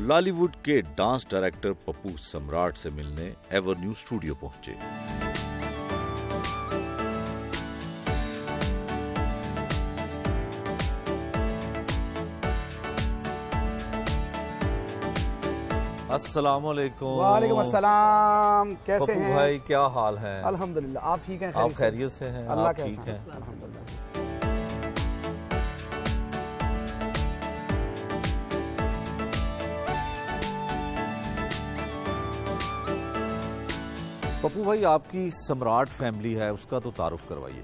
लॉलीवुड के dance director Pappu सम्राट से मिलने एवर न्यूज स्टूडियो पहुंचे। अस्सलामुअलैकुम। वालेकुम अस्सलाम। कैसे हैं भाई, क्या हाल है? अल्हम्दुलिल्लाह। आप ठीक हैं? आप खैरियत से हैं? अल्लाह आप ठीक हैं? अल्हम्दुलिल्लाह। पप्पू भाई, आपकी सम्राट फैमिली है, उसका तो तारुफ करवाइए।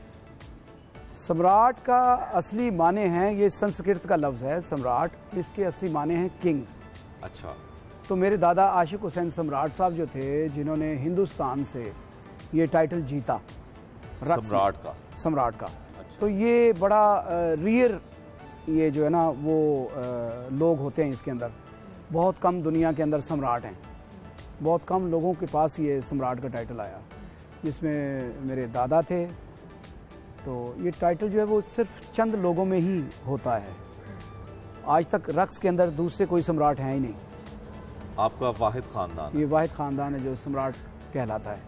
सम्राट का असली माने हैं, ये संस्कृत का लफ्ज़ है सम्राट, इसके असली माने हैं किंग। अच्छा। तो मेरे दादा आशिक हुसैन सम्राट साहब जो थे, जिन्होंने हिंदुस्तान से ये टाइटल जीता सम्राट का। अच्छा। तो ये बड़ा रियर, ये जो है ना वो लोग होते हैं इसके अंदर। बहुत कम दुनिया के अंदर सम्राट हैं, बहुत कम लोगों के पास ये सम्राट का टाइटल आया, जिसमें मेरे दादा थे। तो ये टाइटल जो है वो सिर्फ चंद लोगों में ही होता है। आज तक रक्स के अंदर दूसरे कोई सम्राट हैं ही नहीं। आपका वाहिद खानदान? ये वाहिद खानदान है जो सम्राट कहलाता है।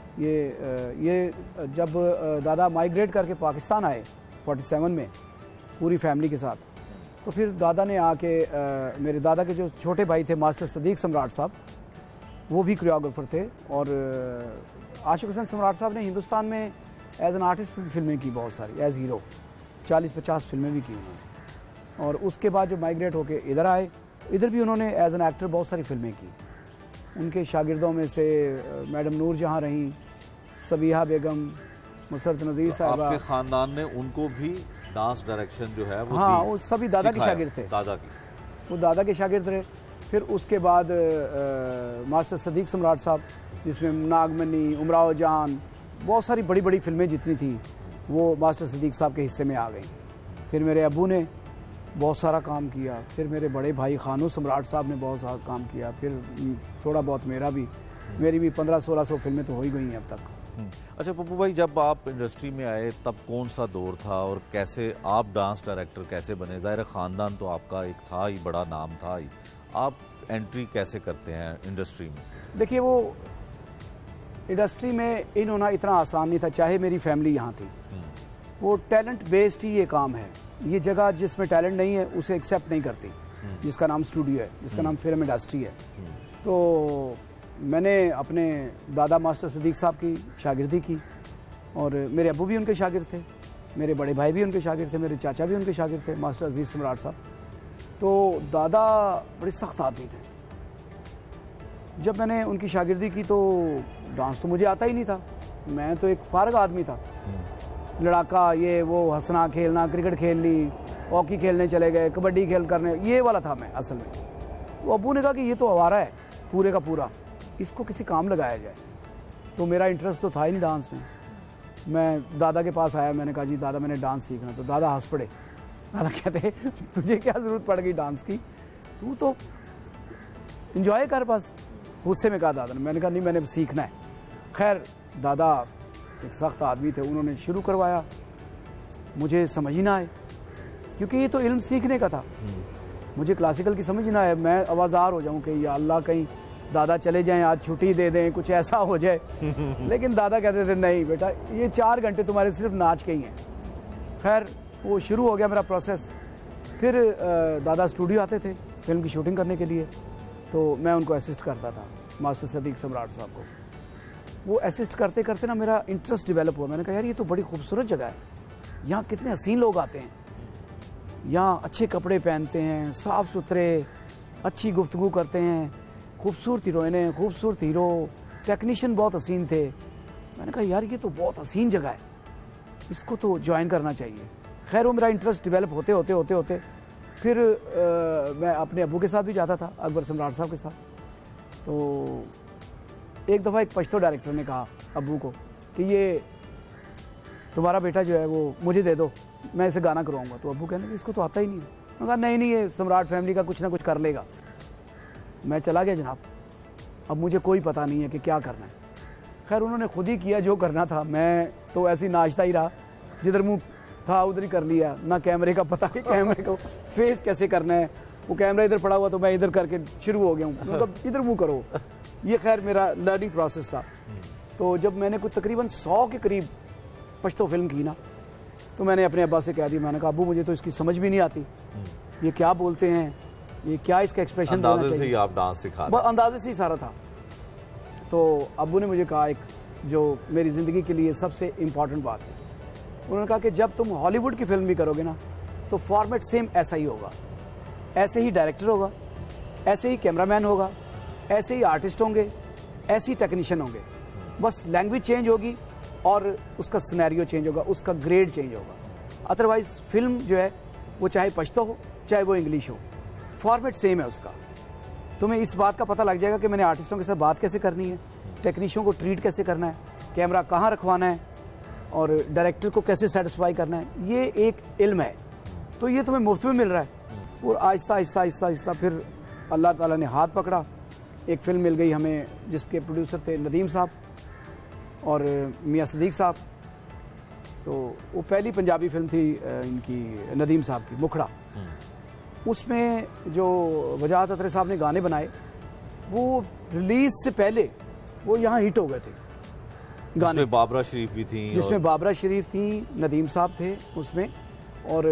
ये जब दादा माइग्रेट करके पाकिस्तान आए 47 में पूरी फैमिली के साथ, तो फिर दादा ने आके मेरे दादा के जो छोटे भाई थे मास्टर सदीक सम्राट साहब, वो भी कोरियोग्राफर थे। और आशिक हुसैन सम्राट साहब ने हिंदुस्तान में एज एन आर्टिस्ट फिल्में की बहुत सारी, एज हीरो 40-50 फिल्में भी की उन्होंने। और उसके बाद जो माइग्रेट होके इधर आए, इधर भी उन्होंने एज एन एक्टर बहुत सारी फिल्में की। उनके शागिर्दों में से मैडम नूर जहाँ रहीं, सबीहा बेगम, मुसरत नज़ीर साहब। आपके ख़ानदान ने उनको भी डांस डायरेक्शन जो है वो हाँ, वो सभी दादा के शागिर्द थे। दादा की वो दादा के शागिर्द रहे। फिर उसके बाद मास्टर सदीक सम्राट साहब, जिसमें नागमनी, उमराव जान, बहुत सारी बड़ी बड़ी फिल्में जितनी थी वो मास्टर सदीक साहब के हिस्से में आ गई। फिर मेरे अब्बू ने बहुत सारा काम किया। फिर मेरे बड़े भाई खानू सम्राट साहब ने बहुत सारा काम किया। फिर थोड़ा बहुत मेरी भी 1500-1600 फिल्में तो हो ही गई हैं अब तक। अच्छा पप्पू भाई, जब आप इंडस्ट्री में आए तब कौन सा दौर था और कैसे आप डांस डायरेक्टर कैसे बने? ज़ाहिर ख़ानदान तो आपका एक था ही, बड़ा नाम था ही। आप एंट्री कैसे करते हैं इंडस्ट्री में? देखिए, वो इंडस्ट्री में इन होना इतना आसान नहीं था, चाहे मेरी फैमिली यहाँ थी। वो टैलेंट बेस्ड ही ये काम है। ये जगह जिसमें टैलेंट नहीं है उसे एक्सेप्ट नहीं करती, जिसका नाम स्टूडियो है, जिसका नाम फिल्म इंडस्ट्री है। तो मैंने अपने दादा मास्टर सदीक साहब की शागिर्दी की, और मेरे अब्बू भी उनके शागिर्द थे, मेरे बड़े भाई भी उनके शागिर्द थे, मेरे चाचा भी उनके शागिर्द थे, मास्टर अजीज़ सम्राट साहब। तो दादा बड़े सख्त आदमी थे। जब मैंने उनकी शागिर्दी की तो डांस तो मुझे आता ही नहीं था, मैं तो एक फारग आदमी था। लड़ाका, ये वो, हंसना खेलना, क्रिकेट खेल ली, हॉकी खेलने चले गए, कबड्डी खेल करने, ये वाला था मैं असल में। तो अब्बू ने कहा कि ये तो आवारा है पूरे का पूरा, इसको किसी काम लगाया जाए। तो मेरा इंटरेस्ट तो था ही नहीं डांस में। मैं दादा के पास आया, मैंने कहा जी दादा मैंने डांस सीखना। तो दादा हंस पड़े। दादा कहते तुझे क्या ज़रूरत पड़ गई डांस की, तू तो इंजॉय कर बस। गुस्से में कहा दादा ने। मैंने कहा नहीं, मैंने सीखना है। खैर, दादा एक सख्त आदमी थे, उन्होंने शुरू करवाया। मुझे समझ ही ना आए, क्योंकि ये तो इल्म सीखने का था। मुझे क्लासिकल की समझ ना आए, मैं आवाज़ार हो जाऊं कि या अल्लाह कहीं दादा चले जाएं, आज छुट्टी दे दें, कुछ ऐसा हो जाए। लेकिन दादा कहते थे नहीं बेटा, ये 4 घंटे तुम्हारे सिर्फ नाच के ही हैं। खैर, वो शुरू हो गया मेरा प्रोसेस। फिर दादा स्टूडियो आते थे फिल्म की शूटिंग करने के लिए, तो मैं उनको असिस्ट करता था, मास्टर सदीक सम्राट साहब को। वो असिस्ट करते करते ना मेरा इंटरेस्ट डेवलप हुआ। मैंने कहा यार ये तो बड़ी खूबसूरत जगह है, यहाँ कितने हसीन लोग आते हैं, यहाँ अच्छे कपड़े पहनते हैं, साफ़ सुथरे, अच्छी गुफ्तगू करते हैं, खूबसूरत हीरोइनें, खूबसूरत हीरो, टेक्नीशियन बहुत हसीन थे। मैंने कहा यार ये तो बहुत हसीन जगह है, इसको तो ज्वाइन करना चाहिए। खैर, वो मेरा इंटरेस्ट डेवलप होते होते होते होते फिर मैं अपने अब्बू के साथ भी जाता था, अकबर सम्राट साहब के साथ। तो एक दफ़ा एक पश्तो डायरेक्टर ने कहा अब्बू को कि ये तुम्हारा बेटा जो है वो मुझे दे दो, मैं इसे गाना करवाऊँगा। तो अब्बू कहने इसको तो आता ही नहीं है। मैंने कहा नहीं नहीं, ये सम्राट फैमिली का कुछ ना कुछ कर लेगा। मैं चला गया जनाब, अब मुझे कोई पता नहीं है कि क्या करना है। खैर, उन्होंने खुद ही किया जो करना था, मैं तो ऐसे ही नाचता ही रहा, जिधर मुँह था उधर ही कर लिया। ना कैमरे का पता कि कैमरे को फेस कैसे करना है, वो कैमरा इधर पड़ा हुआ तो मैं इधर करके शुरू हो गया हूँ, मतलब इधर मुँह करो। ये खैर मेरा लर्निंग प्रोसेस था। तो जब मैंने कुछ तकरीबन 100 के करीब पश्तो फिल्म की ना, तो मैंने अपने अब्बा से कह दिया, मैंने कहा अब्बू मुझे तो इसकी समझ भी नहीं आती, ये क्या बोलते हैं, ये क्या इसका एक्सप्रेशन देना चाहिए। अंदाजे से ही आप डांस सिखा रहे हैं। अंदाजे से ही सारा था। तो अब्बू ने मुझे कहा एक जो मेरी ज़िंदगी के लिए सबसे इम्पॉर्टेंट बात है, उन्होंने कहा कि जब तुम हॉलीवुड की फिल्म भी करोगे ना तो फॉर्मेट सेम ऐसा ही होगा, ऐसे ही डायरेक्टर होगा, ऐसे ही कैमरामैन होगा, ऐसे ही आर्टिस्ट होंगे, ऐसे ही टेक्नीशियन होंगे, बस लैंग्वेज चेंज होगी और उसका सिनेरियो चेंज होगा, उसका ग्रेड चेंज होगा। अदरवाइज फिल्म जो है वो चाहे पश्तो हो चाहे वो इंग्लिश हो, फॉर्मेट सेम है उसका। तुम्हें इस बात का पता लग जाएगा कि मैंने आर्टिस्टों के साथ बात कैसे करनी है, टेक्नीशियन को ट्रीट कैसे करना है, कैमरा कहाँ रखवाना है और डायरेक्टर को कैसे सेटिस्फाई करना है। ये एक इल्म है, तो ये तुम्हें मुफ्त में मिल रहा है। और आहिस्ता आहिस्ता आहिस्ता आहिस्ता फिर अल्लाह ताला ने हाथ पकड़ा, एक फ़िल्म मिल गई हमें जिसके प्रोड्यूसर थे नदीम साहब और मियाँ सदीक साहब। तो वो पहली पंजाबी फिल्म थी इनकी नदीम साहब की, मुखड़ा। उसमें जो वजाहत अतरे साहब ने गाने बनाए, वो रिलीज़ से पहले वो यहाँ हिट हो गए थे गाने। जिसमें बाबरा शरीफ भी थी, जिसमें बाबरा शरीफ थी, नदीम साहब थे उसमें, और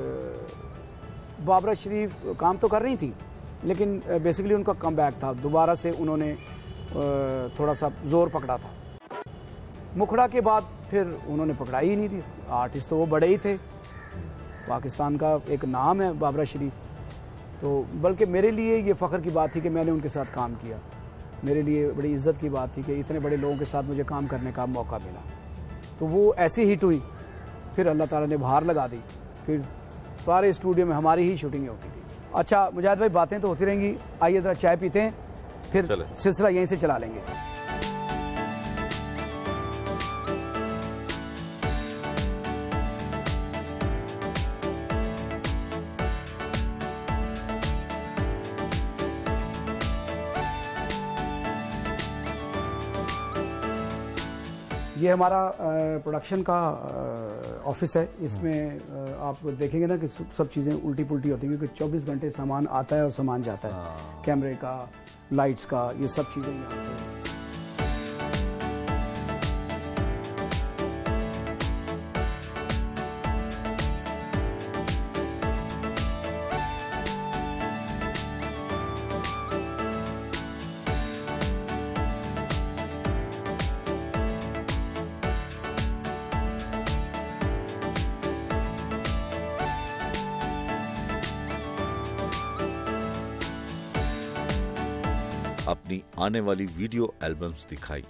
बाबरा शरीफ काम तो कर रही थी लेकिन बेसिकली उनका कम बैक था, दोबारा से उन्होंने थोड़ा सा जोर पकड़ा था। मुखड़ा के बाद फिर उन्होंने पकड़ा ही नहीं थी। आर्टिस्ट तो वो बड़े ही थे, पाकिस्तान का एक नाम है बाबरा शरीफ। तो बल्कि मेरे लिए ये फ़ख्र की बात थी कि मैंने उनके साथ काम किया, मेरे लिए बड़ी इज़्ज़त की बात थी कि इतने बड़े लोगों के साथ मुझे काम करने का मौका मिला। तो वो ऐसी हिट हुई, फिर अल्लाह ताला ने बाहर लगा दी, फिर सारे स्टूडियो में हमारी ही शूटिंगें होती थी। अच्छा मुजाहिद भाई, बातें तो होती रहेंगी, आइए ज़रा चाय पीते हैं, फिर सिलसिला यहीं से चला लेंगे। ये हमारा प्रोडक्शन का ऑफिस है। इसमें आप देखेंगे ना कि सब चीज़ें उल्टी पुल्टी होती हैं, क्योंकि 24 घंटे सामान आता है और सामान जाता है, कैमरे का, लाइट्स का, ये सब चीज़ें यहाँ से। अपनी आने वाली वीडियो एल्बम्स दिखाई।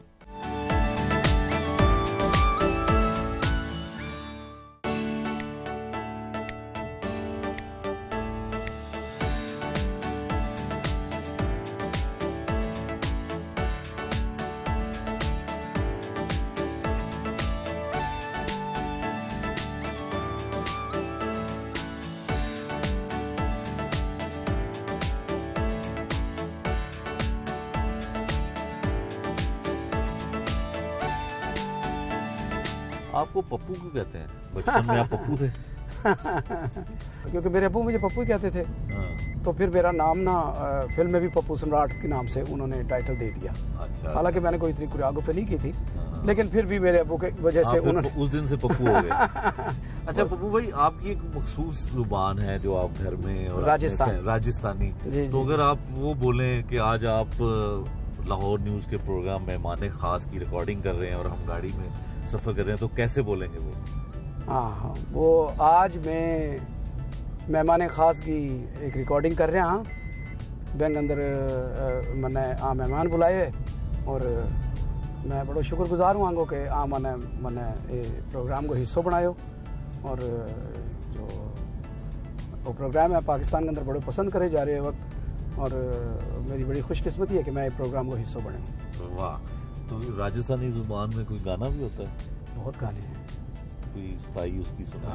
आपको पप्पू क्यों कहते हैं? बचपन में आप पप्पू थे? क्योंकि मेरे अब्बू मुझे पप्पू ही कहते थे। तो फिर मेरा नाम ना फिल्म में भी पप्पू सम्राट के नाम से उन्होंने टाइटल दे दिया। अच्छा। हालांकि मैंने कोई इतनी कोरियोग्राफी नहीं की थी, लेकिन फिर भी मेरे अब्बू के वजह से उन्होंने उस दिन से पप्पू हो गए। अच्छा पप्पू भाई, आपकी एक मखसूस जुबान है जो आप घर में और राजस्थानी, तो अगर आप वो बोलें कि आज आप लाहौर न्यूज़ के प्रोग्राम मेहमान खास की रिकॉर्डिंग कर रहे हैं और हम गाड़ी में सफ़र कर रहे हैं, तो कैसे बोलेंगे वो? हाँ, वो आज मैं मेहमान खास की एक रिकॉर्डिंग कर रहे हैं बैंक अंदर, मैंने मेहमान बुलाए और मैं बड़ो शुक्रगुजार हूँ आंगो के मैंने ये प्रोग्राम को हिस्सों बनायो, और जो वो प्रोग्राम है पाकिस्तान के अंदर बड़े पसंद करे जा रहे हैं वक्त, और मेरी बड़ी खुशकिस्मती है कि मैं प्रोग्राम को हिस्सों बने। वाह। तो राजस्थानी जुबान में कोई गाना भी होता है? बहुत गाने हैं, कोई स्थाई उसकी सुना?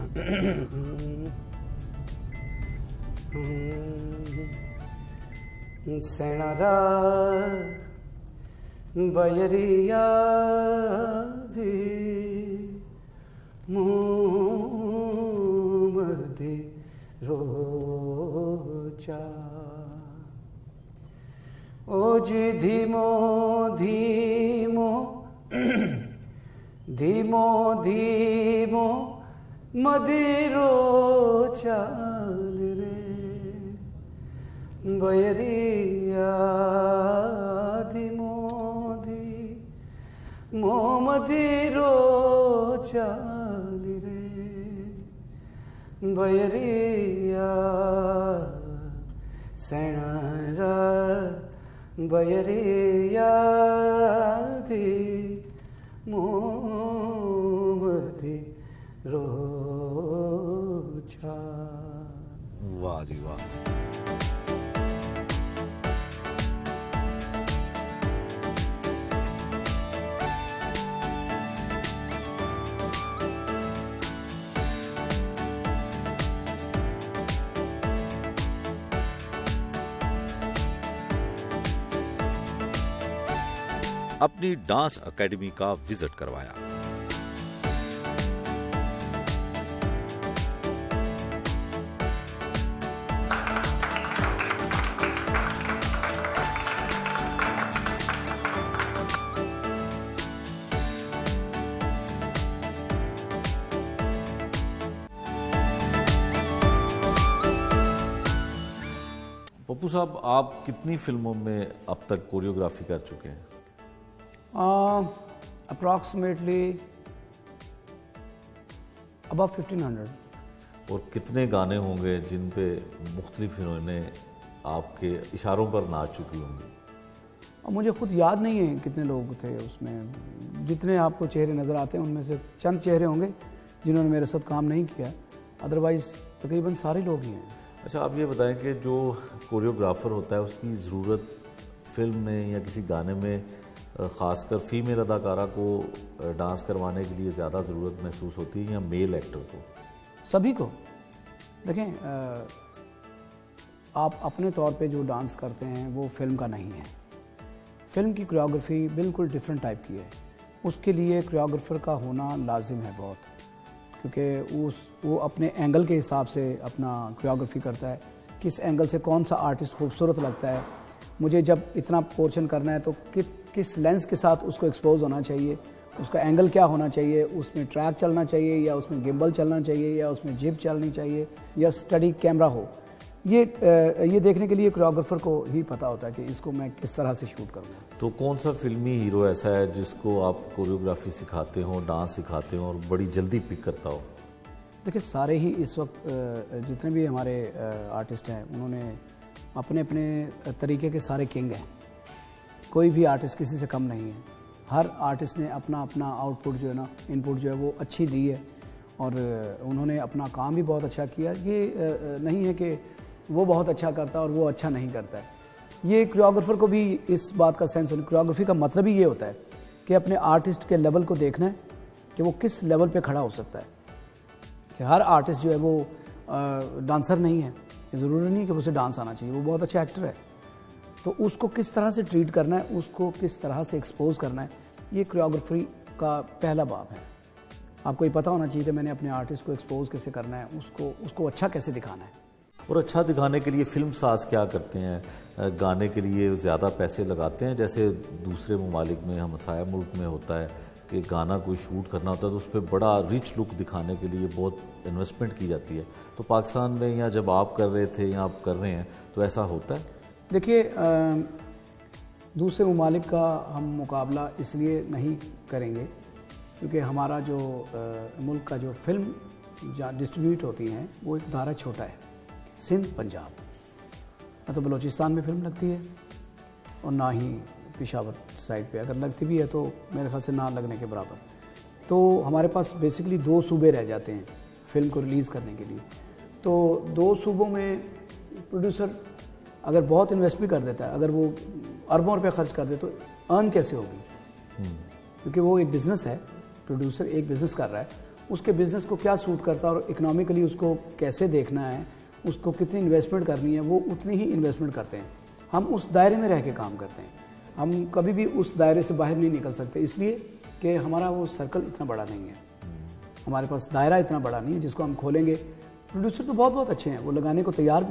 सेनारा बयरिया मुँह रो ओ जी धीमो धीमो धीमो धीमो मदिरो चाल रे बयरिया धीमो धीमो मदिरो चाल रे बयरिया सैणारा बयरिया दी मोमदी रोचा। वाह जी वाह। अपनी डांस एकेडमी का विजिट करवाया। पप्पू साहब, आप कितनी फिल्मों में अब तक कोरियोग्राफी कर चुके हैं? Approximately above 1500। और कितने गाने होंगे जिन पे मुख्तलिफ फिल्में आपके इशारों पर नाच चुकी होंगी? मुझे खुद याद नहीं है कितने लोग थे उसमें। जितने आपको चेहरे नज़र आते हैं उनमें से चंद चेहरे होंगे जिन्होंने मेरे साथ काम नहीं किया, अदरवाइज़ तकरीबन सारे लोग ही हैं। अच्छा, आप ये बताएं कि जो कोरियोग्राफर होता है उसकी ज़रूरत फिल्म में या किसी गाने में ख़ासकर फीमेल अदाकारा को डांस करवाने के लिए ज़्यादा ज़रूरत महसूस होती है या मेल एक्टर को? सभी को। देखें, आप अपने तौर पे जो डांस करते हैं वो फिल्म का नहीं है। फिल्म की कोरियोग्राफी बिल्कुल डिफरेंट टाइप की है। उसके लिए कोरियोग्राफर का होना लाजिम है बहुत, क्योंकि वो अपने एंगल के हिसाब से अपना कोरियोग्राफी करता है। किस एंगल से कौन सा आर्टिस्ट खूबसूरत लगता है, मुझे जब इतना पोर्शन करना है तो किस लेंस के साथ उसको एक्सपोज होना चाहिए, उसका एंगल क्या होना चाहिए, उसमें ट्रैक चलना चाहिए या उसमें गिम्बल चलना चाहिए या उसमें जिप चलनी चाहिए या स्टडी कैमरा हो। ये देखने के लिए कोरियोग्राफर को ही पता होता है कि इसको मैं किस तरह से शूट करूँगा। तो कौन सा फिल्मी हीरो ऐसा है जिसको आप कोरियोग्राफी सिखाते हो, डांस सिखाते हो और बड़ी जल्दी पिक करता हो? देखिए, सारे ही इस वक्त जितने भी हमारे आर्टिस्ट हैं उन्होंने अपने अपने तरीके के सारे किंग हैं। कोई भी आर्टिस्ट किसी से कम नहीं है। हर आर्टिस्ट ने अपना अपना आउटपुट जो है ना, इनपुट जो है वो अच्छी दी है और उन्होंने अपना काम भी बहुत अच्छा किया। ये नहीं है कि वो बहुत अच्छा करता है और वो अच्छा नहीं करता है। ये कोरियोग्राफर को भी इस बात का सेंस होना। कोरियोग्राफी का मतलब ही ये होता है कि अपने आर्टिस्ट के लेवल को देखना है कि वो किस लेवल पे खड़ा हो सकता है। कि हर आर्टिस्ट जो है वो डांसर नहीं है, ज़रूरी नहीं कि उसे डांस आना चाहिए, वो बहुत अच्छा एक्टर है। तो उसको किस तरह से ट्रीट करना है, उसको किस तरह से एक्सपोज करना है, ये कोरियोग्राफी का पहला बाब है। आपको ये पता होना चाहिए कि मैंने अपने आर्टिस्ट को एक्सपोज कैसे करना है, उसको अच्छा कैसे दिखाना है। और अच्छा दिखाने के लिए फिल्म साज क्या करते हैं? गाने के लिए ज़्यादा पैसे लगाते हैं, जैसे दूसरे ममालिक में, हमसाया मुल्क में होता है कि गाना कोई शूट करना होता है तो उस पर बड़ा रिच लुक दिखाने के लिए बहुत इन्वेस्टमेंट की जाती है। तो पाकिस्तान में या जब आप कर रहे थे या आप कर रहे हैं तो ऐसा होता है? देखिए, दूसरे ममालिक का हम मुकाबला इसलिए नहीं करेंगे क्योंकि हमारा जो मुल्क का जो फिल्म जहाँ डिस्ट्रीब्यूट होती हैं वो एक दायरा छोटा है। सिंध, पंजाब, ना तो बलूचिस्तान में फिल्म लगती है और ना ही पेशावर साइड पे, अगर लगती भी है तो मेरे ख्याल से ना लगने के बराबर। तो हमारे पास बेसिकली 2 सूबे रह जाते हैं फिल्म को रिलीज़ करने के लिए। तो 2 सूबों में प्रोड्यूसर अगर बहुत इन्वेस्ट भी कर देता है, अगर वो अरबों रुपये खर्च कर दे तो अर्न कैसे होगी? क्योंकि वो एक बिज़नेस है, प्रोड्यूसर एक बिज़नेस कर रहा है, उसके बिज़नेस को क्या सूट करता है और इकोनॉमिकली उसको कैसे देखना है, उसको कितनी इन्वेस्टमेंट करनी है, वो उतनी ही इन्वेस्टमेंट करते हैं। हम उस दायरे में रह के काम करते हैं, हम कभी भी उस दायरे से बाहर नहीं निकल सकते, इसलिए कि हमारा वो सर्कल इतना बड़ा नहीं है, हमारे पास दायरा इतना बड़ा नहीं है जिसको हम खोलेंगे। प्रोड्यूसर तो बहुत अच्छे हैं, वो लगाने को तैयार भी हैं,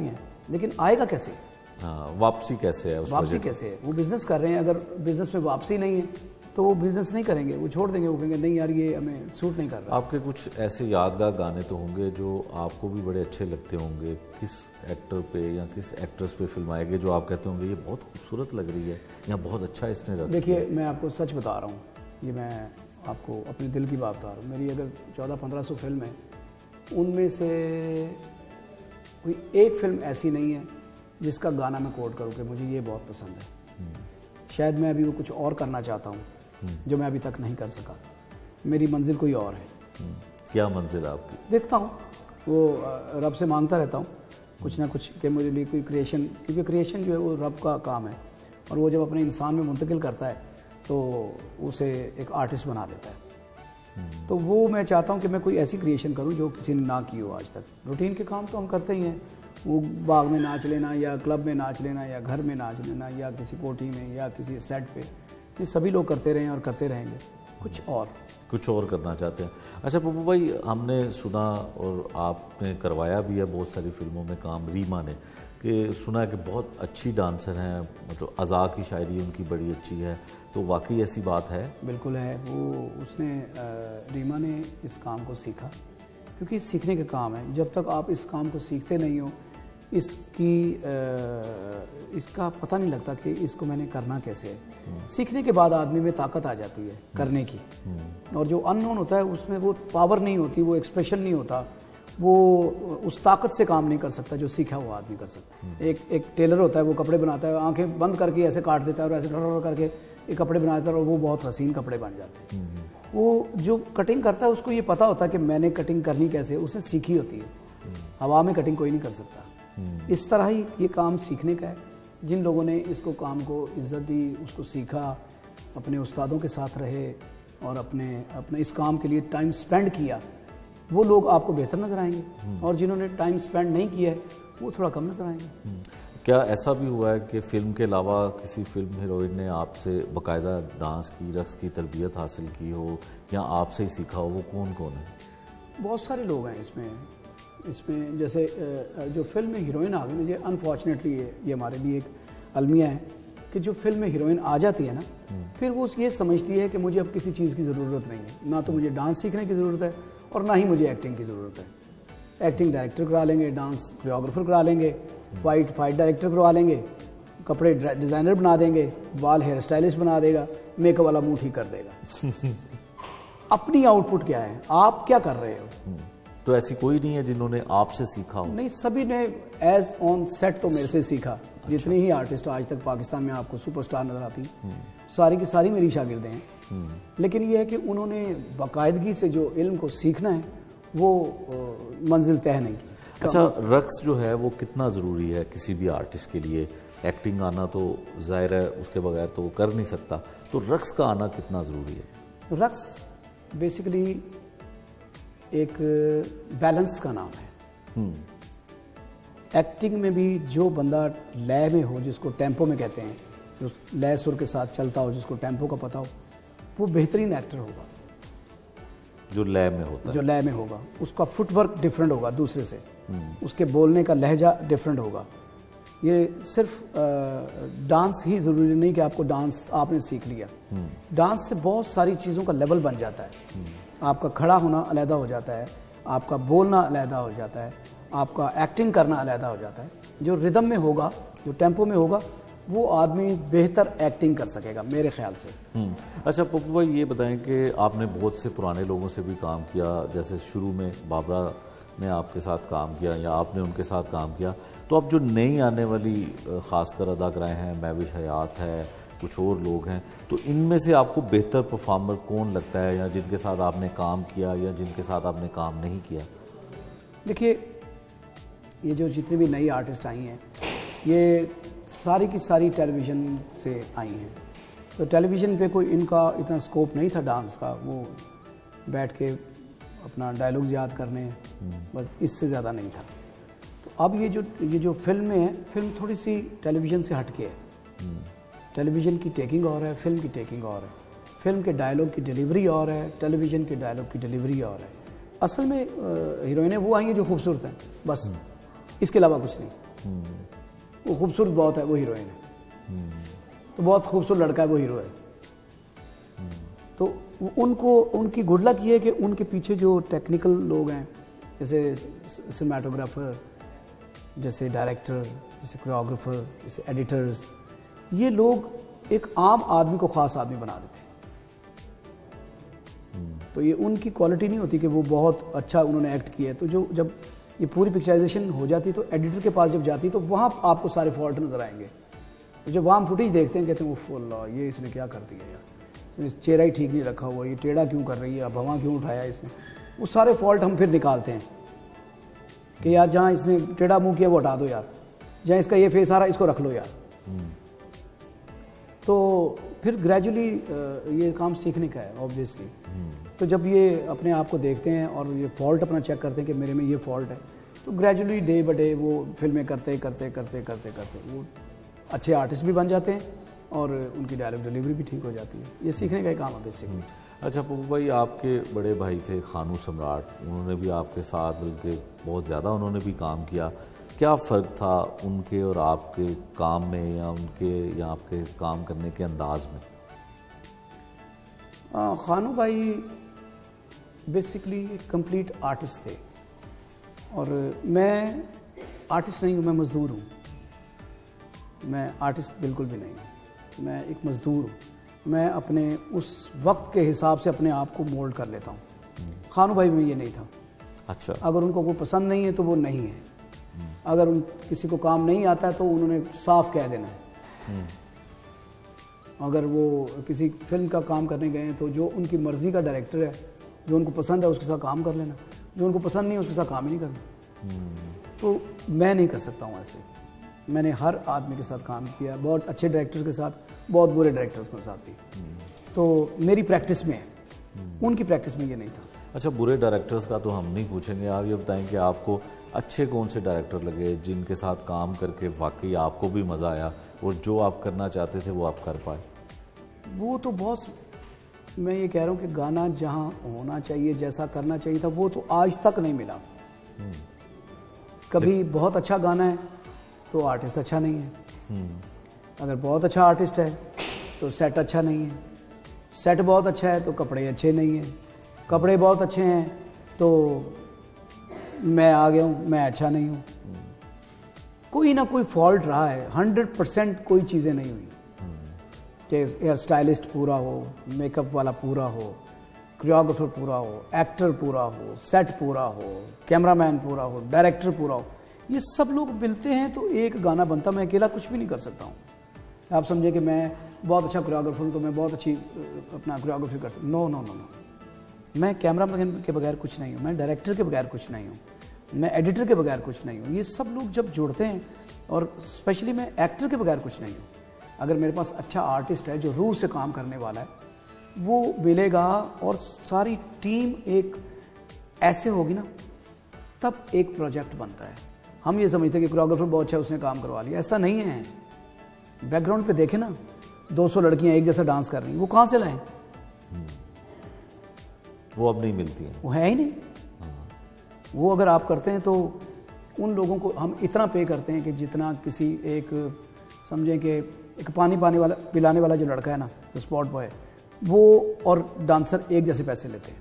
लेकिन आएगा कैसे? हाँ, वापसी कैसे है? उस वापसी कैसे है? वो बिजनेस कर रहे हैं, अगर बिजनेस में वापसी नहीं है तो वो बिजनेस नहीं करेंगे, वो छोड़ देंगे, वो कहेंगे नहीं यार ये हमें सूट नहीं कर रहा। आपके कुछ ऐसे यादगार गाने तो होंगे जो आपको भी बड़े अच्छे लगते होंगे, किस एक्टर पे या किस एक्ट्रेस पे फिल्म आएगी जो आप कहते होंगे ये बहुत खूबसूरत लग रही है या बहुत अच्छा इसने रखा? देखिए, मैं आपको सच बता रहा हूँ, ये मैं आपको अपने दिल की बात बता रहा हूँ। मेरी अगर 1400-1500 फिल्म है, उनमें से कोई एक फिल्म ऐसी नहीं है जिसका गाना मैं कोट करूँ कि मुझे ये बहुत पसंद है। शायद मैं अभी वो कुछ और करना चाहता हूँ जो मैं अभी तक नहीं कर सका। मेरी मंजिल कोई और है। क्या मंजिल आपकी? देखता हूँ, वो रब से मांगता रहता हूँ कुछ ना कुछ कि मुझे लिए कोई क्रिएशन, क्योंकि क्रिएशन जो है वो रब का काम है और वो जब अपने इंसान में मुंतकिल करता है तो उसे एक आर्टिस्ट बना देता है। तो वो मैं चाहता हूँ कि मैं कोई ऐसी क्रिएशन करूँ जो किसी ने ना की हो आज तक। रूटीन के काम तो हम करते ही हैं, वो बाग में नाच लेना या क्लब में नाच लेना या घर में नाच लेना या किसी कोठी में या किसी सेट पे, ये सभी लोग करते रहे हैं और करते रहेंगे। कुछ और करना चाहते हैं। अच्छा पप्पू भाई, हमने सुना और आपने करवाया भी है बहुत सारी फिल्मों में काम रीमा ने, कि सुना है कि बहुत अच्छी डांसर हैं, मतलब अज़ा की शायरी उनकी बड़ी अच्छी है, तो वाकई ऐसी बात है? बिल्कुल है। वो उसने रीमा ने इस काम को सीखा, क्योंकि सीखने का काम है। जब तक आप इस काम को सीखते नहीं हो, इसका पता नहीं लगता कि इसको मैंने करना कैसे है। सीखने के बाद आदमी में ताकत आ जाती है करने की। और जो अननोन होता है उसमें वो पावर नहीं होती, वो एक्सप्रेशन नहीं होता, वो उस ताकत से काम नहीं कर सकता जो सीखा हुआ आदमी कर सकता है। एक टेलर होता है, वो कपड़े बनाता है, आंखें बंद करके ऐसे काट देता है और ऐसे करके एक कपड़े बना देता है और वो बहुत हसीन कपड़े बन जाते हैं। वो जो कटिंग करता है उसको ये पता होता है कि मैंने कटिंग करनी कैसे, उसने सीखी होती है। हवा में कटिंग कोई नहीं कर सकता। इस तरह ही ये काम सीखने का है। जिन लोगों ने इसको काम को इज्जत दी, उसको सीखा, अपने उस्तादों के साथ रहे और अपने इस काम के लिए टाइम स्पेंड किया, वो लोग आपको बेहतर नजर आएंगे। और जिन्होंने टाइम स्पेंड नहीं किया है वो थोड़ा कम नजर आएंगे। क्या ऐसा भी हुआ है कि फिल्म के अलावा किसी फिल्म हीरोइन ने आपसे बाकायदा डांस की, रक्स की तरबियत हासिल की हो या आपसे ही सीखा हो? वो कौन कौन है? बहुत सारे लोग हैं इसमें जैसे जो फिल्म में हीरोइन आ गई ना, ये अनफॉर्चुनेटली ये हमारे लिए एक अलमिया है कि जो फिल्म में हीरोइन आ जाती है ना, फिर वो ये समझती है कि मुझे अब किसी चीज़ की ज़रूरत नहीं है, ना तो मुझे डांस सीखने की ज़रूरत है और ना ही मुझे एक्टिंग की ज़रूरत है। एक्टिंग डायरेक्टर करा लेंगे, डांस कोरियोग्राफर करा लेंगे, फाइट डायरेक्टर करवा लेंगे, कपड़े डिज़ाइनर बना देंगे, बाल हेयर स्टाइलिस्ट बना देगा, मेकअप वाला मुंह ठीक कर देगा। अपनी आउटपुट क्या है, आप क्या कर रहे हो? तो ऐसी कोई नहीं है जिन्होंने आपसे सीखा हो? नहीं, सभी ने एज ऑन सेट तो मेरे से सीखा। अच्छा। जितने ही आर्टिस्ट आज तक पाकिस्तान में आपको सुपरस्टार नजर आती, सारी की सारी मेरी शागिर्दें हैं। लेकिन ये है कि उन्होंने बाकायदगी से जो इल्म को सीखना है वो मंजिल तय नहीं की। अच्छा, रक्स जो है वो कितना ज़रूरी है किसी भी आर्टिस्ट के लिए? एक्टिंग आना तो जाहिर है उसके बगैर तो वो कर नहीं सकता, तो रक्स का आना कितना ज़रूरी है? रक्स बेसिकली एक बैलेंस का नाम है। एक्टिंग में भी जो बंदा लय में हो, जिसको टेम्पो में कहते हैं, जो लय सुर के साथ चलता हो, जिसको टेम्पो का पता हो, वो बेहतरीन एक्टर होगा। जो लय में होता है, जो लय में होगा, उसका फुटवर्क डिफरेंट होगा दूसरे से, उसके बोलने का लहजा डिफरेंट होगा। ये सिर्फ डांस ही ज़रूरी नहीं कि आपको डांस आपने सीख लिया। डांस से बहुत सारी चीज़ों का लेवल बन जाता है। आपका खड़ा होना अलहदा हो जाता है, आपका बोलना अलहदा हो जाता है, आपका एक्टिंग करना अलहदा हो जाता है। जो रिदम में होगा, जो टेम्पो में होगा, वो आदमी बेहतर एक्टिंग कर सकेगा मेरे ख्याल से। अच्छा पप्पू भाई, ये बताएं कि आपने बहुत से पुराने लोगों से भी काम किया, जैसे शुरू में बाबरा ने आपके साथ काम किया या आपने उनके साथ काम किया, तो अब जो नई आने वाली खासकर अदाकाराएँ हैं, महविश हयात है, कुछ और लोग हैं, तो इनमें से आपको बेहतर परफॉर्मर कौन लगता है, या जिनके साथ आपने काम किया या जिनके साथ आपने काम नहीं किया? देखिए, ये जो जितनी भी नई आर्टिस्ट आई हैं, ये सारी की सारी टेलीविज़न से आई हैं। तो टेलीविज़न पे कोई इनका इतना स्कोप नहीं था डांस का, वो बैठ के अपना डायलॉग याद करने, बस इससे ज़्यादा नहीं था। तो अब ये जो फिल्म है, फिल्म थोड़ी सी टेलीविज़न से हटके है। टेलीविज़न की टेकिंग और है, फिल्म की टेकिंग और है, फिल्म के डायलॉग की डिलीवरी और है, टेलीविज़न के डायलॉग की डिलीवरी और है। असल में हीरोइनें वो आई हैं जो खूबसूरत हैं, बस इसके अलावा कुछ नहीं। वो खूबसूरत बहुत है, वो हीरोइन है। तो बहुत खूबसूरत लड़का है, वो हीरो है। तो उनको उनकी गुड लक ये है कि उनके पीछे जो टेक्निकल लोग हैं, जैसे सिनेमाटोग्राफर, जैसे डायरेक्टर, जैसे कोरियोग्राफर, जैसे एडिटर्स, ये लोग एक आम आदमी को ख़ास आदमी बना देते हैं। तो ये उनकी क्वालिटी नहीं होती कि वो बहुत अच्छा उन्होंने एक्ट किया है। तो जो जब ये पूरी पिक्चराइजेशन हो जाती तो एडिटर के पास जब जाती तो वहाँ आपको सारे फॉल्ट नज़र आएंगे। तो जब वहाँ हम फुटेज देखते हैं कहते हैं वो फुल ये इसने क्या कर दिया यार, चेहरा ही ठीक नहीं रखा हुआ, ये टेढ़ा क्यों कर रही है, अब भवां क्यों उठाया इसने। वो सारे फॉल्ट हम फिर निकालते हैं कि यार जहाँ इसने टेढ़ा मुँह किया वो हटा दो यार, जहाँ इसका ये फेस आ रहा है इसको रख लो यार। तो फिर ग्रेजुअली ये काम सीखने का है ऑब्वियसली। तो जब ये अपने आप को देखते हैं और ये फॉल्ट अपना चेक करते हैं कि मेरे में ये फॉल्ट है, तो ग्रेजुअली डे बाय डे वो फिल्में करते करते करते करते करते वो अच्छे आर्टिस्ट भी बन जाते हैं और उनकी डायलॉग डिलीवरी भी ठीक हो जाती है। ये सीखने का ही काम है बेसिकली। अच्छा पप्पू भाई, आपके बड़े भाई थे खानू सम्राट, उन्होंने भी आपके साथ बल्कि बहुत ज़्यादा उन्होंने भी काम किया। क्या फ़र्क था उनके और आपके काम में या आपके काम करने के अंदाज में? खानू भाई बेसिकली कंप्लीट आर्टिस्ट थे और मैं आर्टिस्ट नहीं हूँ, मैं मज़दूर हूँ। मैं आर्टिस्ट बिल्कुल भी नहीं हूँ, मैं एक मज़दूर हूँ। मैं अपने उस वक्त के हिसाब से अपने आप को मोल्ड कर लेता हूँ। खानू भाई में ये नहीं था। अच्छा, अगर उनको कोई पसंद नहीं है तो वो नहीं है, अगर उन किसी को काम नहीं आता है तो उन्होंने साफ कह देना है। अगर वो किसी फिल्म का काम करने गए हैं तो जो उनकी मर्ज़ी का डायरेक्टर है, जो उनको पसंद है उसके साथ काम कर लेना, जो उनको पसंद नहीं है उसके साथ काम ही नहीं करना। तो मैं नहीं कर सकता हूँ ऐसे। मैंने हर आदमी के साथ काम किया, बहुत अच्छे डायरेक्टर्स के साथ, बहुत बुरे डायरेक्टर्स के साथ भी। तो मेरी प्रैक्टिस में है, उनकी प्रैक्टिस में ये नहीं था। अच्छा, बुरे डायरेक्टर्स का तो हम नहीं पूछेंगे। आप ये बताएं कि आपको अच्छे कौन से डायरेक्टर लगे जिनके साथ काम करके वाकई आपको भी मज़ा आया और जो आप करना चाहते थे वो आप कर पाए? वो तो बहुत, मैं ये कह रहा हूँ कि गाना जहाँ होना चाहिए, जैसा करना चाहिए था, वो तो आज तक नहीं मिला। कभी बहुत अच्छा गाना है तो आर्टिस्ट अच्छा नहीं है, अगर बहुत अच्छा आर्टिस्ट है तो सेट अच्छा नहीं है, सेट बहुत अच्छा है तो कपड़े अच्छे नहीं हैं, कपड़े बहुत अच्छे हैं तो मैं आ गया हूँ, मैं अच्छा नहीं हूँ। कोई ना कोई फॉल्ट रहा है, 100% कोई चीज़ें नहीं हुई कि हेयर स्टाइलिस्ट पूरा हो, मेकअप वाला पूरा हो, कोरियोग्राफर पूरा हो, एक्टर पूरा हो, सेट पूरा हो, कैमरामैन पूरा हो, डायरेक्टर पूरा हो। ये सब लोग मिलते हैं तो एक गाना बनता। मैं अकेला कुछ भी नहीं कर सकता हूँ। आप समझे कि मैं बहुत अच्छा कोरियोग्राफर हूँ तो मैं बहुत अच्छी अपना कोरियोग्राफी कर सकता। नो नो नो नो, मैं कैमरामैन के बगैर कुछ नहीं हूँ, मैं डायरेक्टर के बगैर कुछ नहीं हूँ, मैं एडिटर के बगैर कुछ नहीं हूँ। ये सब लोग जब जुड़ते हैं, और स्पेशली मैं एक्टर के बगैर कुछ नहीं हूँ। अगर मेरे पास अच्छा आर्टिस्ट है जो रूह से काम करने वाला है, वो मिलेगा और सारी टीम एक ऐसे होगी ना, तब एक प्रोजेक्ट बनता है। हम ये समझते हैं कि कोरियोग्राफर बहुत अच्छा है, उसने काम करवा लिया। ऐसा नहीं है। बैकग्राउंड पे देखें ना, 200 लड़कियां एक जैसा डांस कर रही हैं, वो कहाँ से लाएं? वो अब नहीं मिलती हैं, वो है ही नहीं। वो अगर आप करते हैं तो उन लोगों को हम इतना पे करते हैं कि जितना किसी एक, समझें कि एक पानी पिलाने वाला जो लड़का है ना, जो स्पॉट बॉय, वो और डांसर एक जैसे पैसे लेते हैं।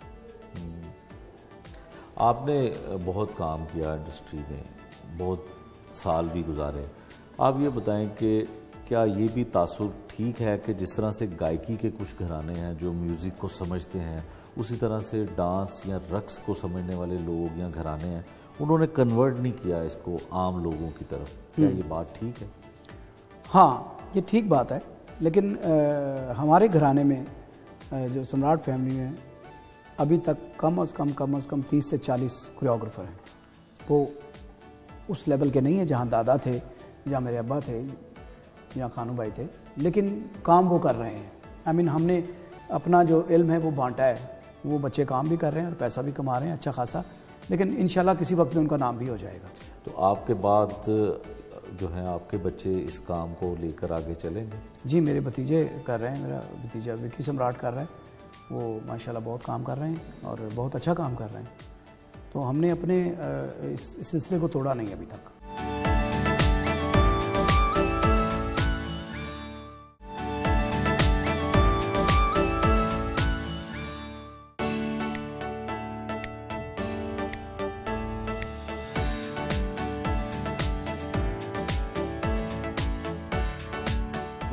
आपने बहुत काम किया इंडस्ट्री में, बहुत साल भी गुजारे। आप ये बताएं कि क्या ये भी तासुर ठीक है कि जिस तरह से गायकी के कुछ घराने हैं जो म्यूज़िक को समझते हैं, उसी तरह से डांस या रक्स को समझने वाले लोग या घराने हैं, उन्होंने कन्वर्ट नहीं किया इसको आम लोगों की तरफ? क्या ये बात ठीक है? हाँ, ये ठीक बात है। लेकिन हमारे घराने में जो सम्राट फैमिली में अभी तक कम से कम 30 से 40 कोरियोग्राफर हैं। वो उस लेवल के नहीं है जहाँ दादा थे, जहाँ मेरे अब्बा थे, जहाँ खानू भाई थे, लेकिन काम वो कर रहे हैं। आई मीन हमने अपना जो इल्म है वो बांटा है। वो बच्चे काम भी कर रहे हैं और पैसा भी कमा रहे हैं अच्छा खासा, लेकिन इंशाल्लाह किसी वक्त में उनका नाम भी हो जाएगा। तो आपके बाद जो है आपके बच्चे इस काम को लेकर आगे चलेंगे? जी, मेरे भतीजे कर रहे हैं। मेरा भतीजा विकी सम्राट कर रहा है, वो माशाल्लाह बहुत काम कर रहे हैं और बहुत अच्छा काम कर रहे हैं। तो हमने अपने इस सिलसिले को तोड़ा नहीं अभी तक।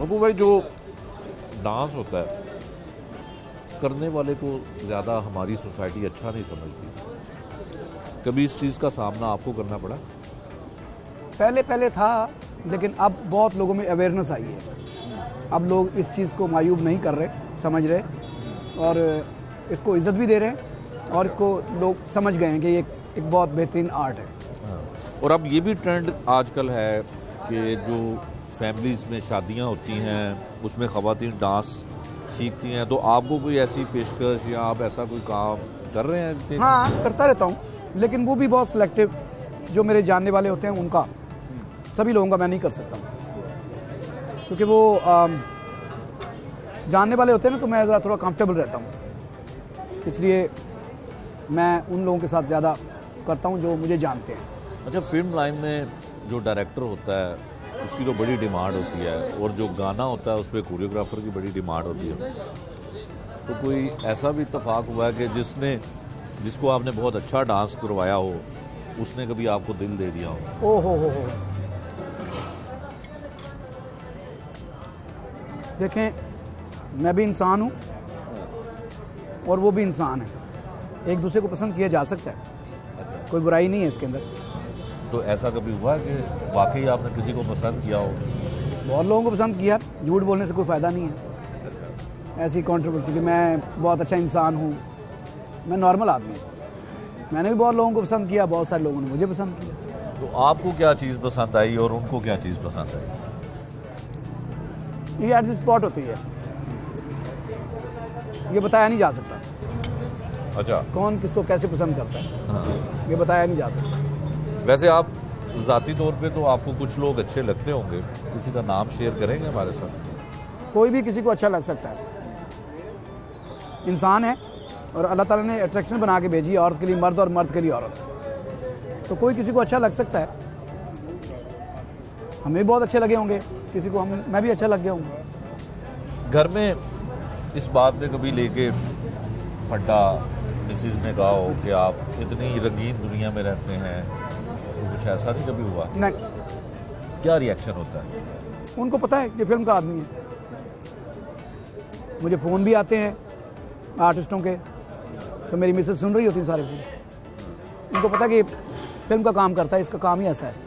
अबू भाई, जो डांस होता है करने वाले को ज़्यादा हमारी सोसाइटी अच्छा नहीं समझती। कभी इस चीज़ का सामना आपको करना पड़ा? पहले था, लेकिन अब बहुत लोगों में अवेयरनेस आई है। अब लोग इस चीज़ को मायूब नहीं कर रहे, समझ रहे और इसको इज्जत भी दे रहे हैं और इसको लोग समझ गए हैं कि ये एक बहुत बेहतरीन आर्ट है। और अब ये भी ट्रेंड आजकल है कि जो फैमिलीज़ में शादियां होती हैं उसमें ख़वातीन डांस सीखती हैं, तो आपको कोई ऐसी पेशकश या आप ऐसा कोई काम कर रहे हैं? हाँ, करता रहता हूँ, लेकिन वो भी बहुत सिलेक्टिव। जो मेरे जानने वाले होते हैं उनका, सभी लोगों का मैं नहीं कर सकता, क्योंकि वो जानने वाले होते हैं ना, तो मैं ज़रा थोड़ा कंफर्टेबल रहता हूँ, इसलिए मैं उन लोगों के साथ ज़्यादा करता हूँ जो मुझे जानते हैं। अच्छा, फिल्म लाइन में जो डायरेक्टर होता है उसकी तो बड़ी डिमांड होती है, और जो गाना होता है उस पर कोरियोग्राफर की बड़ी डिमांड होती है। तो कोई ऐसा भी इत्तेफाक हुआ है कि जिसको आपने बहुत अच्छा डांस करवाया हो, उसने कभी आपको दिल दे दिया हो? ओ हो। देखें, मैं भी इंसान हूँ और वो भी इंसान है, एक दूसरे को पसंद किया जा सकता है, कोई बुराई नहीं है इसके अंदर। तो ऐसा कभी हुआ कि वाकई आपने किसी को पसंद किया हो? बहुत लोगों को पसंद किया, झूठ बोलने से कोई फ़ायदा नहीं है। ऐसी कंट्रोवर्सी कि मैं बहुत अच्छा इंसान हूँ, मैं नॉर्मल आदमी हूँ। मैंने भी बहुत लोगों को पसंद किया, बहुत सारे लोगों ने मुझे पसंद किया। तो आपको क्या चीज़ पसंद आई और उनको क्या चीज़ पसंद आई? ये एट द स्पॉट होती है, ये बताया नहीं जा सकता। अच्छा, कौन किसको कैसे पसंद करता है, हाँ। ये बताया नहीं जा सकता। वैसे आप ज़ाती तौर पे तो आपको कुछ लोग अच्छे लगते होंगे, किसी का नाम शेयर करेंगे हमारे साथ? कोई भी किसी को अच्छा लग सकता है, इंसान है और अल्लाह ताला ने अट्रैक्शन बना के भेजी है, औरत के लिए मर्द और मर्द के लिए औरत, तो कोई किसी को अच्छा लग सकता है। हमें भी बहुत अच्छे लगे होंगे किसी को, मैं भी अच्छा लग गया हूँ। घर में इस बात पे कभी लेके फड्डा मिसिज ने कहा हो कि आप इतनी रंगीन दुनिया में रहते हैं, तो कुछ ऐसा नहीं कभी हुआ? नहीं। क्या रिएक्शन होता है? उनको पता है कि फिल्म का आदमी है। मुझे फ़ोन भी आते हैं आर्टिस्टों के, तो मेरी मिसेज सुन रही होती है सारे फ़ोन। उनको पता है कि फिल्म का काम करता है, इसका काम ही ऐसा है।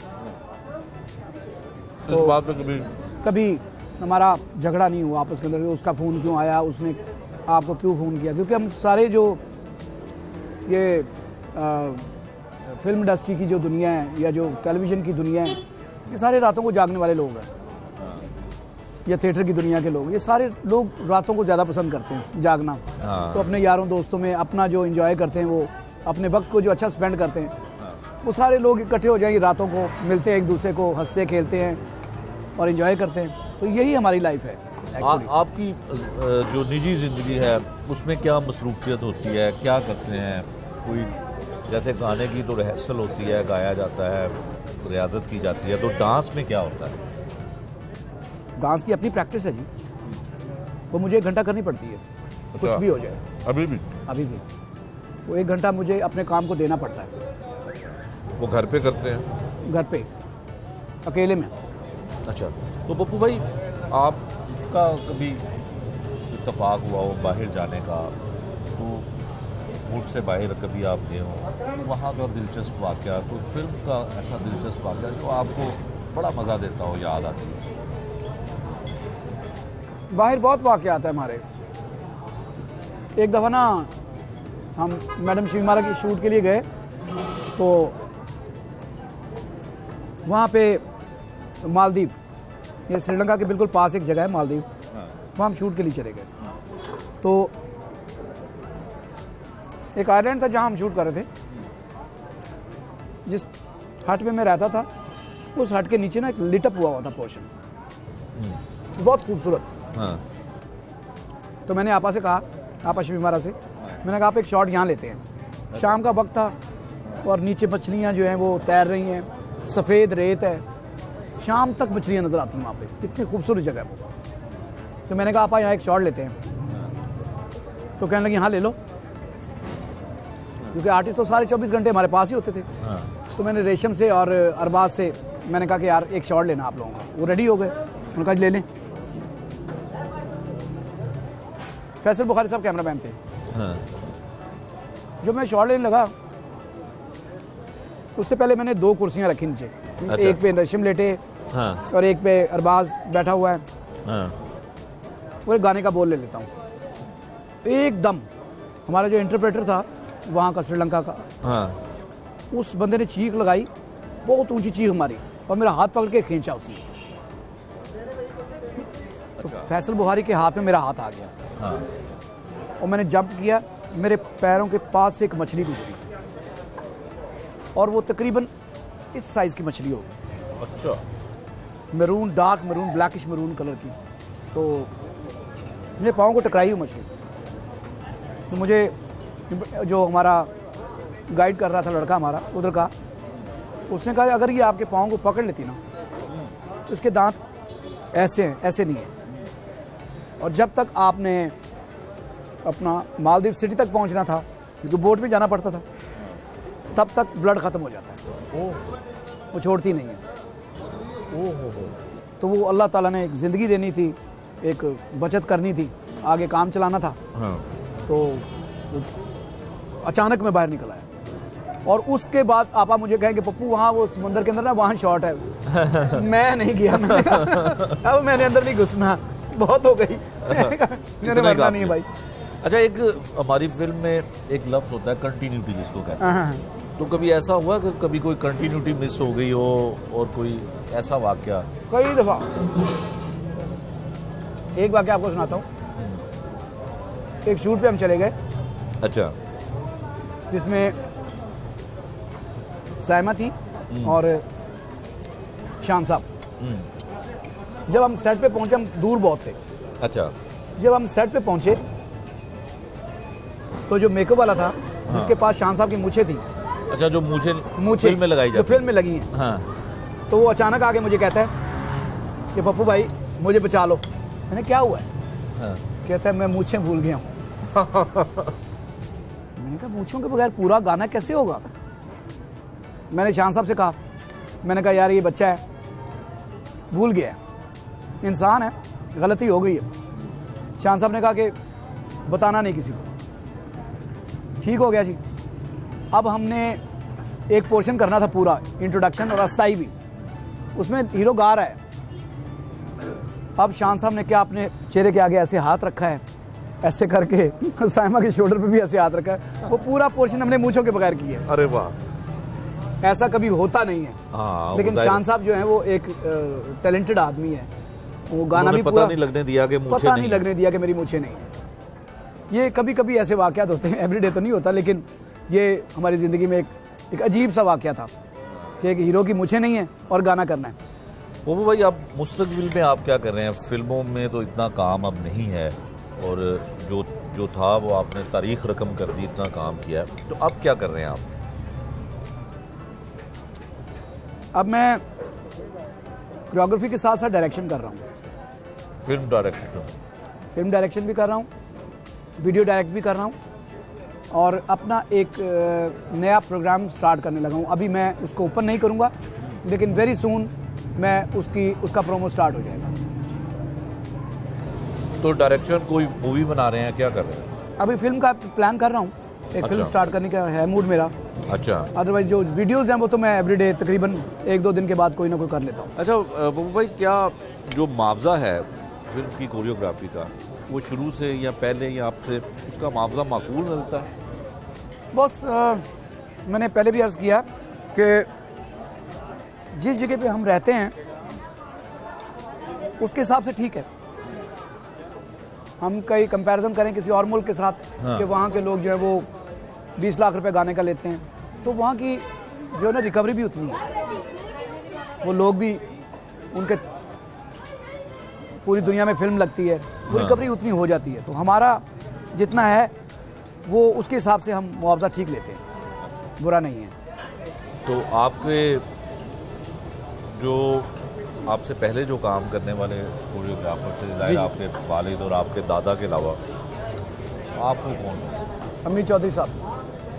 तो इस बात पे कभी हमारा झगड़ा नहीं हुआ आपस के अंदर, उसका फ़ोन क्यों आया, उसने आपको क्यों फ़ोन किया, क्योंकि हम सारे जो ये फिल्म इंडस्ट्री की जो दुनिया है या जो टेलीविज़न की दुनिया है, ये सारे रातों को जागने वाले लोग हैं, या थिएटर की दुनिया के लोग, ये सारे लोग रातों को ज़्यादा पसंद करते हैं, जागना। तो अपने यारों दोस्तों में अपना जो एंजॉय करते हैं, वो अपने वक्त को जो अच्छा स्पेंड करते हैं, वो सारे लोग इकट्ठे हो जाएंगे, रातों को मिलते हैं, एक दूसरे को हंसते खेलते हैं और एंजॉय करते हैं। तो यही हमारी लाइफ है। आपकी जो निजी ज़िंदगी है उसमें क्या मसरूफियत होती है, क्या करते हैं? कोई जैसे गाने की तो रिहर्सल होती है, गाया जाता है, रियाजत की जाती है, तो डांस में क्या होता है? डांस की अपनी प्रैक्टिस है जी, वो मुझे 1 घंटा करनी पड़ती है। अच्छा, कुछ भी हो जाए। अभी भी वो 1 घंटा मुझे अपने काम को देना पड़ता है। वो घर पे करते हैं? घर पे अकेले में। अच्छा, तो पप्पू भाई, आपका कभी इत्तेफाक हुआ हो बाहर जाने का, तो मुल्क से बाहर कभी आप गए हो, वहाँ का दिलचस्प वाक़या, कोई फिल्म का ऐसा दिलचस्प वाक़या जो आपको बड़ा मज़ा देता हो, याद आती है? बाहर बहुत वाक़यात है हमारे। एक दफ़ा ना हम मैडम शिवमाला की शूट के लिए गए, तो वहाँ पे मालदीव, ये श्रीलंका के बिल्कुल पास एक जगह है मालदीव, वहाँ हम शूट के लिए चले गए। तो एक आइलैंड था जहाँ हम शूट कर रहे थे। जिस हट में मैं रहता था, उस हट के नीचे ना एक लिटअप हुआ था पोर्शन, बहुत खूबसूरत। हाँ। तो मैंने आपा से कहा, आपा शिवमाला से, मैंने कहा आप एक शॉट यहाँ लेते हैं। शाम का वक्त था और नीचे मछलियाँ जो हैं वो तैर रही हैं, सफ़ेद रेत है, शाम तक मछलियाँ नज़र आती हैं वहाँ पे, कितनी खूबसूरत जगह है वो। तो मैंने कहा आपा यहाँ एक शॉट लेते हैं। तो कहने लगे हाँ ले लो, क्योंकि आर्टिस्ट तो सारे 24 घंटे हमारे पास ही होते थे। तो मैंने रेशम से और अरबाज से मैंने कहा कि यार एक शॉट लेना आप लोगों का। वो रेडी हो गए, उन्होंने कहा ले लें। फैसल बुखारी साहब कैमरामैन थे। हाँ। जब मैं शॉट लेने लगा उससे पहले मैंने 2 कुर्सियां रखी नीचे। अच्छा। एक पे रशिम लेटे हाँ। और एक पे अरबाज बैठा हुआ है। हाँ। वो एक गाने का बोल ले लेता हूँ। एकदम हमारा जो इंटरप्रेटर था वहाँ का, श्रीलंका का, हाँ। उस बंदे ने चीख लगाई, बहुत ऊंची चीख मारी और मेरा हाथ पकड़ के खींचा उसने। तो फैसल बुखारी के हाथ में मेरा हाथ आ गया। हाँ। और मैंने जंप किया, मेरे पैरों के पास से एक मछली गुजरी और वो तकरीबन इस साइज की मछली होगी। अच्छा। Maroon, dark maroon, blackish maroon colour की। तो मेरे पाँव को टकराई हुई मछली। तो मुझे जो हमारा गाइड कर रहा था लड़का हमारा उधर का, उसने कहा अगर ये आपके पाँव को पकड़ लेती ना तो इसके दांत ऐसे हैं, ऐसे नहीं है, और जब तक आपने अपना मालदीव सिटी तक पहुंचना था, क्योंकि बोट में जाना पड़ता था, तब तक ब्लड ख़त्म हो जाता है। वो छोड़ती नहीं है। तो वो अल्लाह ताला ने एक ज़िंदगी देनी थी, एक बचत करनी थी, आगे काम चलाना था। हाँ। तो अचानक मैं बाहर निकल आया और उसके बाद आप मुझे कहेंगे पप्पू वहाँ वो समुंदर के अंदर ना वहाँ शॉट है। मैं नहीं गया, मैंने कहा अब मैंने अंदर नहीं घुसना, बहुत हो गई। मैंने मरना नहीं है भाई। अच्छा, एक हमारी फिल्म में एक लफ्ज होता है कंटिन्यूटी जिसको कहते हैं, तो कभी ऐसा हुआ कि कभी कोई कंटिन्यूटी मिस हो गई हो और कोई ऐसा वाकया? कई दफा। एक वाकया आपको सुनाता हूँ। एक शूट पे हम चले गए। अच्छा। जिसमें साइमा थी और शान साहब। जब हम सेट पे पहुंचे, हम दूर बहुत थे। अच्छा। जब हम सेट पे पहुंचे तो जो मेकअप वाला था, जिसके पास शान साहब की मूछें थी, अच्छा, जो मूछें फिल्म में लगाई जाती, जो फिल्म में लगी हैं, हाँ, तो वो अचानक आके मुझे कहता है कि पप्पू भाई मुझे बचा लो। मैंने क्या हुआ है? हाँ। कहता है मैं मूछें भूल गया हूँ। मैंने कहा मूछों के बगैर पूरा गाना कैसे होगा? मैंने शान साहब से कहा, मैंने कहा यार ये बच्चा है, भूल गया है, इंसान है, गलती हो गई है। शान साहब ने कहा कि बताना नहीं किसी को। ठीक हो गया जी। अब हमने एक पोर्शन करना था पूरा, इंट्रोडक्शन और अस्थाई भी, उसमें हीरो गा रहा है। अब शान साहब ने क्या अपने चेहरे के आगे ऐसे हाथ रखा है, ऐसे करके साइमा के शोल्डर पे भी ऐसे हाथ रखा है। वो पूरा पोर्शन हमने मूंछों के बगैर किया है। अरे वाह, ऐसा कभी होता नहीं है। हाँ, लेकिन शान साहब जो है वो एक टैलेंटेड आदमी है। वो गाना भी पता नहीं लगने दिया कि मूंछें पता नहीं लगने दिया कि मेरी मूंछें नहीं है। ये कभी कभी ऐसे वाकयात होते हैं, एवरीडे तो नहीं होता, लेकिन ये हमारी ज़िंदगी में एक अजीब सा वाकया था कि एक हीरो की मूंछें नहीं है और गाना करना है। पप्पू भाई, आप मुस्तकबिल में आप क्या कर रहे हैं? फिल्मों में तो इतना काम अब नहीं है और जो था वो आपने तारीख रकम कर दी, इतना काम किया है, तो अब क्या कर रहे हैं आप? अब मैं कोरियोग्राफी के साथ साथ डायरेक्शन कर रहा हूँ। फिल्म डायरेक्शन भी कर रहा हूँ, वीडियो डायरेक्ट भी कर रहा हूँ और अपना एक नया प्रोग्राम स्टार्ट करने लगा हूँ। अभी मैं उसको ओपन नहीं करूँगा, लेकिन वेरी सून मैं उसका प्रोमो स्टार्ट हो जाएगा। तो डायरेक्शन कोई मूवी बना रहे हैं, क्या कर रहे हैं? अभी फिल्म का प्लान कर रहा हूँ, एक फिल्म स्टार्ट करने का है मूड मेरा। अच्छा। अदरवाइज जो वीडियोस हैं वो तो मैं एवरीडे तकरीबन 1-2 दिन के बाद कोई ना कोई कर लेता हूँ। अच्छा पप्पू भाई, क्या जो मुआवजा है फिल्म की कोरियोग्राफी का, वो शुरू से या पहले या आपसे उसका मुआवजा माकूल मिलता है? बस मैंने पहले भी अर्ज़ किया कि जिस जगह पे हम रहते हैं उसके हिसाब से ठीक है। हम कई कंपैरिजन करें किसी और मुल्क के साथ, हाँ, कि वहाँ के लोग जो है वो 20 लाख रुपए गाने का लेते हैं, तो वहाँ की जो है ना रिकवरी भी उतनी है। वो लोग भी, उनके पूरी दुनिया में फिल्म लगती है, वो रिकवरी उतनी हो जाती है। तो हमारा जितना है वो उसके हिसाब से हम मुआवजा ठीक लेते हैं, बुरा नहीं है। तो आपके जो आपसे पहले जो काम करने वाले कोरियोग्राफर थे, जाहिर आपके वालिद और आपके दादा के अलावा आपको कौन? अमीर चौधरी साहब।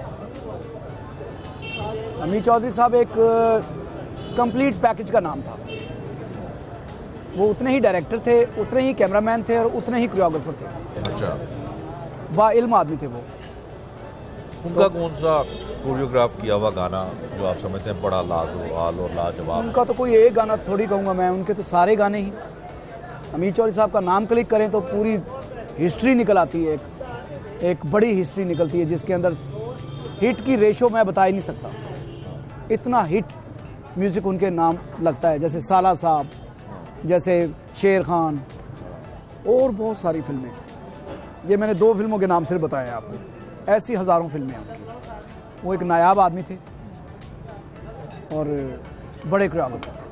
अमीर चौधरी साहब एक कंप्लीट पैकेज का नाम था। वो उतने ही डायरेक्टर थे, उतने ही कैमरामैन थे और उतने ही कोरियोग्राफर थे। अच्छा। बाइल्म आदमी थे वो। उनका कौन सा कोरियोग्राफ किया हुआ गाना जो आप समझते हैं बड़ा लाजवाब और लाजवाब? उनका तो कोई एक गाना थोड़ी कहूँगा मैं, उनके तो सारे गाने ही। अमीर चौधरी साहब का नाम क्लिक करें तो पूरी हिस्ट्री निकल आती है, एक बड़ी हिस्ट्री निकलती है जिसके अंदर हिट की रेशो मैं बता ही नहीं सकता। इतना हिट म्यूज़िक उनके नाम लगता है, जैसे साला साहब, जैसे शेर खान और बहुत सारी फिल्में। ये मैंने 2 फिल्मों के नाम सिर्फ बताए आपको, ऐसी हज़ारों फिल्में हैं उनकी। वो एक नायाब आदमी थे और बड़े कोरियोग्राफर।